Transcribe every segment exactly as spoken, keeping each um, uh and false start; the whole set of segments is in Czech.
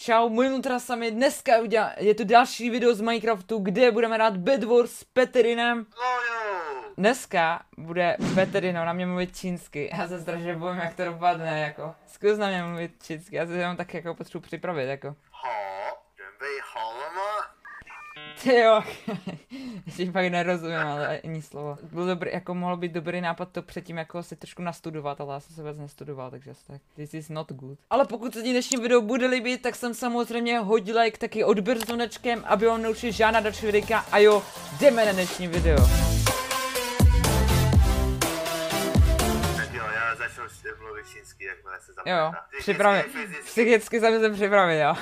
čau, můj Ultra sami dneska udělá, je to další video z Minecraftu, kde budeme hrát Bed Wars s Peterinem. Dneska bude Peterin na mě mluvit čínsky, já se strašně bojím, jak to dopadne, jako. Zkus na mě mluvit čínsky, já se jenom tak jako potřebuji připravit, jako. Ty jo, ještě fakt nerozumím, ale ani slovo. Byl dobrý, jako mohlo být dobrý nápad to předtím jako si trošku nastudovat, ale já jsem se vůbec nestudoval, takže asi tak. This is not good. Ale pokud se ti dnešní video bude líbit, tak jsem samozřejmě hodil like, taky odběr s zvonečkem, aby vám neušli žádná další videa. A jo, jdeme na dnešní video. Mluvit čínsky, jakmile se zapomíná. Jo, připravit. Psychicky jsem se připravit, jo.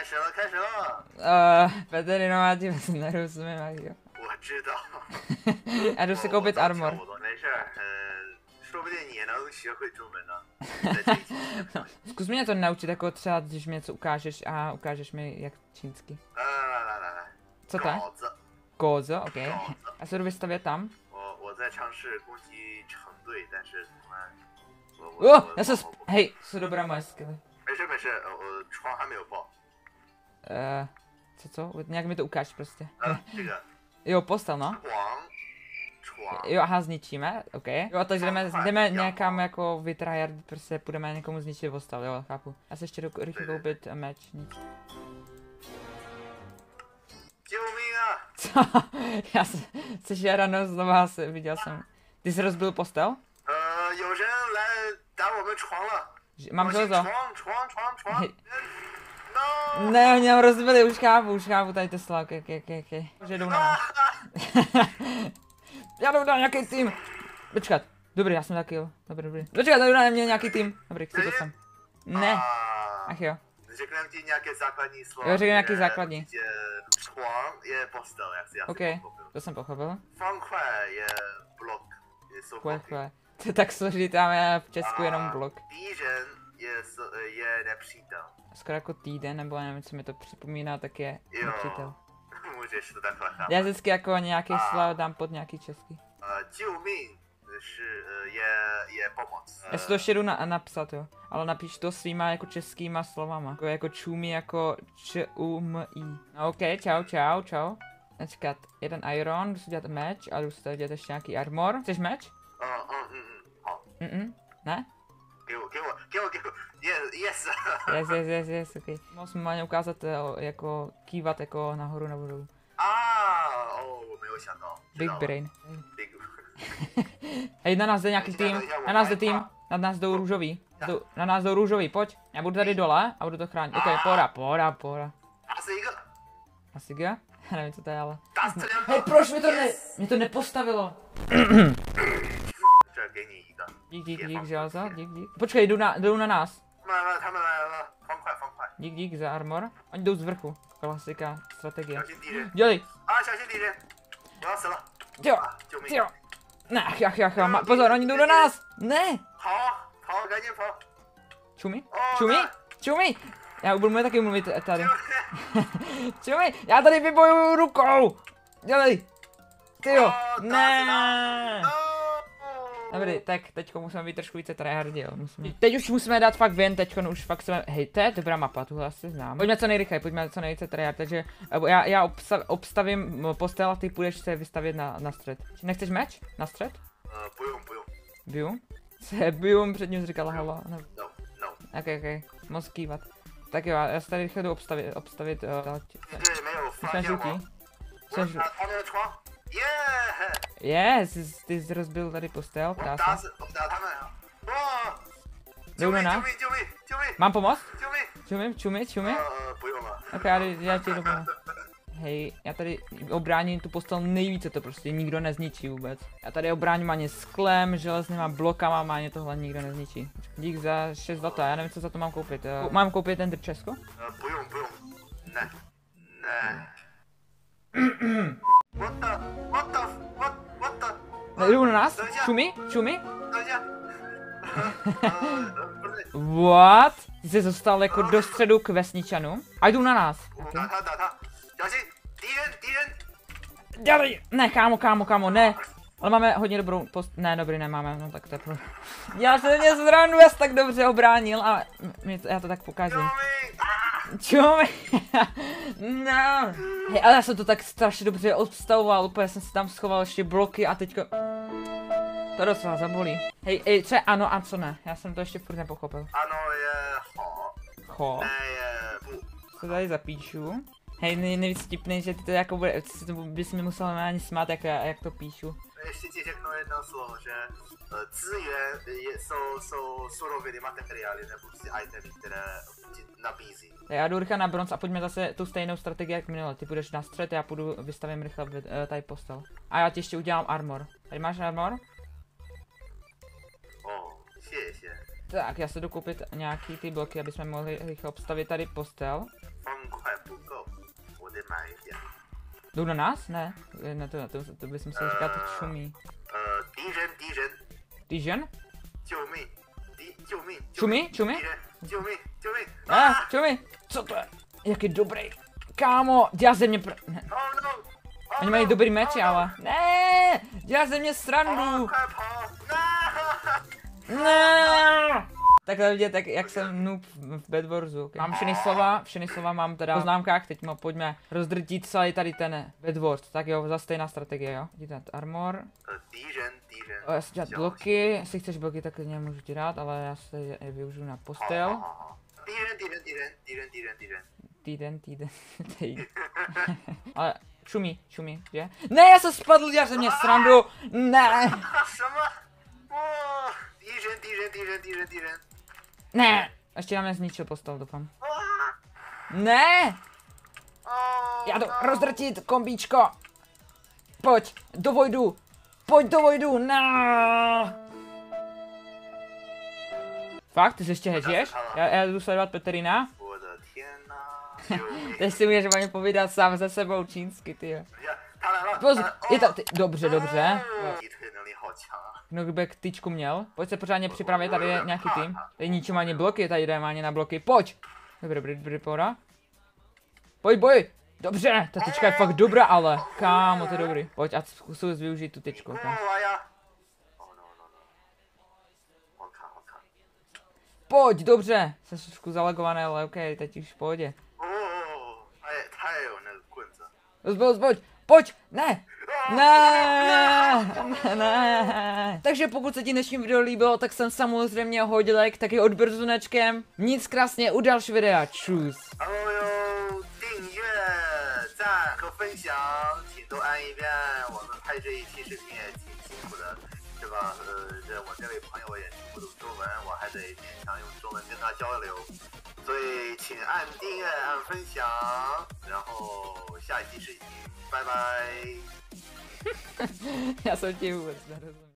Uh, Peterino, já ti vlastně nerozumím, jak jo. Já jdu si koupit armor. No, zkus mě to naučit, jako třeba, když mi něco ukážeš a ukážeš mi jak čínsky. Co to je? Gózo, ok. Já se jdu vystavět tam. Oh, já se sp... Hej, jsou dobrá moje skilly. Uh, co co? Nějak mi to ukáž prostě. Jo, postel, no. Jo, aha, zničíme, ok. Jo, takže jdeme, jdeme někam jako vytryhard, prostě půjdeme někomu zničit postel, jo, chápu. Já se ještě jdu rychle koupit meč, nic. Co? Já se, což je ráno znovu asi, viděl jsem. Ty jsi rozbil postel? Mám železo. Ne, oni nám rozbili, už chápu, už chápu tady Tesla, ok, ok, ok, ok. Že jdou na nás. Já jdu na nějaký tým. Počkat, dobrý, já jsem taky jo, dobrý, dobrý. Počkat, tady na mě nějaký tým. Dobrý, chci to sem. Ne. Ach jo. Řekneme ti nějaké základní slovo. Jo, řekne nějaký základní. Je postel, jak si já ok, to jsem pochopil. Fangkue je blok. To je tak složitý, máme v Česku jenom blok. Týden je, je nepřítel. Skoro jako týden, nebo já nevím, co mi to připomíná, tak je jo, nepřítel. Můžeš to takhle chápat. Já vždycky jako nějaký slovo dám pod nějaký český. Jiuming je, je pomoc. Já si to ještě jdu na, napsat, jo. Ale napíš to svýma jako českýma slovama. Jako, jako čumí jako č u m i. No, ok, čau, čau, čau. Počkat, jeden iron, jdu si dělat meč a jdu si tady dělat ještě nějaký armor. Chceš meč? Mm -mm. Ne? Yes, yes, yes, yes, yes, ok. Musím mě ukázat, jako kývat jako nahoru nebo dolů. Big brain. Hej, na nás jde nějaký tým, na nás jde tým, na nás jdou růžový. Na nás jdou růžový, pojď. Já budu tady dole a budu to chránit. Ok, pora, pora, pora. Asiga? Já nevím, co to je, ale... Hej, proč mi to ne... Mě to nepostavilo? Dík, dík, dík, želzo, dík, dík. Počkej, jdou na, jdou na nás. Dík, dík za armor. Oni jdou z vrchu. Klasika, strategie. Dělej. Jo, jo. Ne, ach, ach, ach, pozor, oni jdou do nás. Ne. Čumi? Čumi? Čumi? Já budu mluvit taky mluvit tady. Čumi, já tady vybojuju rukou. Dělej. Tyjo, ne. Dobrý, tak teďko musíme být trošku více tryhardi, jo, musíme. Teď už musíme dát fakt ven, teďko už fakt jsme, hej, to je dobrá mapa, tuhle asi znám. Pojďme co nejrychleji, pojďme co nejvíce tryhard, takže já, já obstav, obstavím postel a ty půjdeš se vystavět na, na střed. Nechceš meč? Na střed? Uh, bujum, bujum. Bujum? Co je bujum? Před ním říkala halo. No, no. no. Ok, ok, moc kývat. Tak jo, já se tady rychle jdu obstavit, obstavit, uh, jsem žlutý. Jsem žlutý. Yes, ty jsi rozbil tady postel, krásně. Jdou na nás? Mám pomoct? Čumi, čumi, čumi? Ok, já, já ti jdu pomoct. Hej, já tady obráním tu postel nejvíce, to prostě nikdo nezničí vůbec. Já tady obráním ani sklem, železnýma blokama, ani tohle nikdo nezničí. Dík za šest zlata, já nevím, co za to mám koupit. Mám koupit ten drčesko? Bujum, bujum. Ne. Ne. What the, what the, what, what the... Jdou na nás? Čumi? Čumi? What? Ty jsi dostal jako do středu k vesničanům? A jdou na nás. Okay. Dělej! Ne, kámo, kámo, kámo, ne. Ale máme hodně dobrou post... Ne, dobrý, nemáme, no tak to je pro... Já jsem mě zrovna tak dobře obránil a mě to, já to tak pokazím. Čumi! No! Hej, ale já jsem to tak strašně dobře obstavoval, úplně jsem si tam schoval ještě bloky a teďka... To docela zabolí. Hej, hej, co je ano a co ne? Já jsem to ještě furt nepochopil. Ano je ho. Cho. Ne je bu. Co tady zapíšu? Hej, nej, nejvíc vtipný, že ty to jako bude, ty to bys mi musel ani smát, jak, jak to píšu. Ještě ti řeknu jedno slovo, že uh,资源je, jsou, jsou suroviny, materiály nebo prostě itemy, které ti nabízí. Tak já jdu rychle na bronz a pojďme zase tu stejnou strategii jak minule. Ty půjdeš na střed, já půjdu, vystavím rychle uh, tady postel. A já ti ještě udělám armor. Tady máš armor? Oh, šěše. Tak, já se jdu koupit nějaký ty bloky, aby jsme mohli rychle obstavit tady postel. 方块不够，我得买一点。 Jdou na nás? Ne, ne to, to, to, to bys musel říkat čumí. 呃，敌人，敌人， Týžen? 救命！敌，救命！ Čumí? Čumí? 敌人，救命！救命！ Ah, čumí! Co to je? Jak je dobrý. Kámo, dělá ze mě pr... Ne. Oh no! Oni mají dobrý meče, ale... Ne, dělá ze mě srandu. 快跑！No! Ne. Takhle vidět, tak, jak jsem noob v Bedwarsu. Okay. Mám všechny slova, všechny slova mám teda v poznámkách, teď mo, pojďme rozdrtit celý tady ten Bedwars. Tak jo, zase stejná strategie, jo. Dělat armor. 呃，敌人，敌人。 O, já si dělat bloky, jestli chceš bloky, tak klidně můžu ti dát, ale já se je, je využiju na 好好 postel. 好好。敌人，敌人，敌人，敌人，敌人，敌人。 Týden, týden, týden. Ale čumí, čumí, že? Ne, já jsem spadl, dělal jsem mě srandu. Ne, 什么？哇！敌人，敌人，敌人，敌人，敌人。 ne. Ještě nám nezničil postel, doufám. 哇！ Ne, 哦。 já jdu rozdrtit, kombíčko. Pojď, do vojdu. Pojď do vojdu, ne. Fakt, ty se ještě hedžeš? Já, já jdu sledovat Peterina. 我的天哪！救命！ Teď si můžeš ani povídat sám ze sebou čínsky, ty jo. 呀，他来了！ Pozor, 他 je to, ty, dobře, dobře. 哦击退能力好强啊！ No kdyby k tyčku měl. Pojď se pořádně připravit, tady je nějaký tým. Tady ničím ani bloky, tady jdeme ani na bloky. Pojď! Dobrý, dobrý, dobrý, pohoda. Pojď, boj! Dobře, ta tyčka je fakt dobrá, ale. Kámo, to je dobrý. Pojď a zkusil využít tu tyčku. Okay. 哇呀！哦 no no no！好看好看。 Pojď, dobře. Jsem trošku zalegovaný, ale ok, teď už v pohodě. 哦，他也他也有那个棍子。 Zboj, zboj, pojď, ne! Ne, ne, ne. Takže pokud se ti dnešní video líbilo, tak jsem samozřejmě hodil like, taky odběr značkem. Nic krásně u dalšího videa, čus. 然后有订阅、赞和分享，请都按一遍。我们拍这一期视频也挺辛苦的，是吧？呃，这我这位朋友也听不懂中文，我还得勉强用中文跟他交流，所以请按订阅、按分享，然后下一期视频，拜拜。 Já jsem ti vůbec nerozuměl.